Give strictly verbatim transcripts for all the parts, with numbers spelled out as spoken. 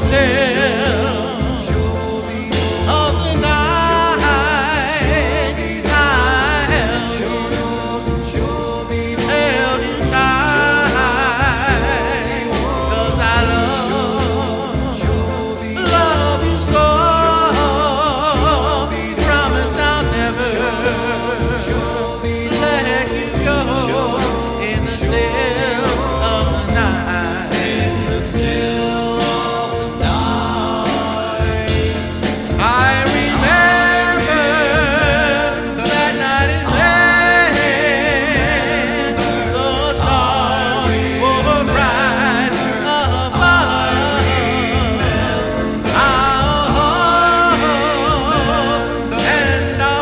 still of the night, I held you, held you tight, 'cause I love, love you so. Promise I'll never let you go in the still of the night. In the still of the night, I remember that night in May, the stars were bright above. I'll hope and I'll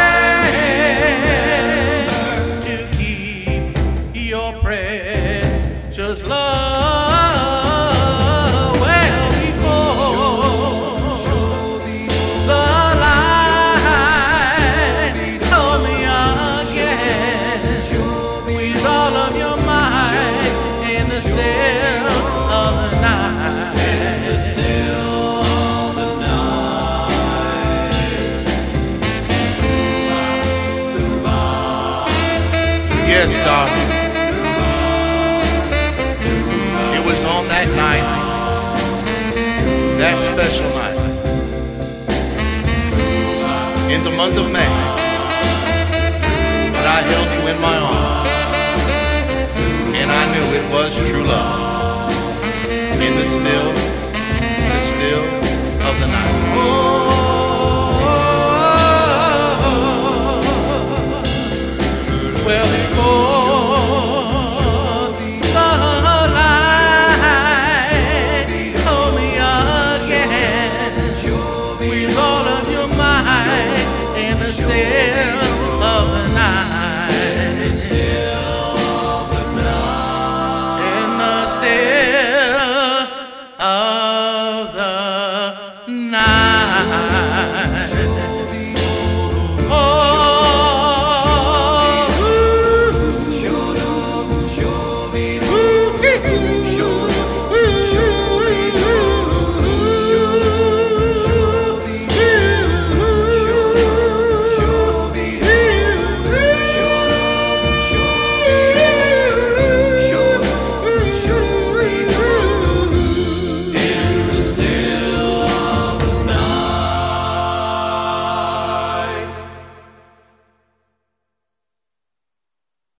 pray to keep your precious love well before the light. Hold me again with all of your might in the still of the night. the still of the night. Yes, darling. It was on that night, that special night, in the month of May, that I held you in my arms, and I knew it was true love in the still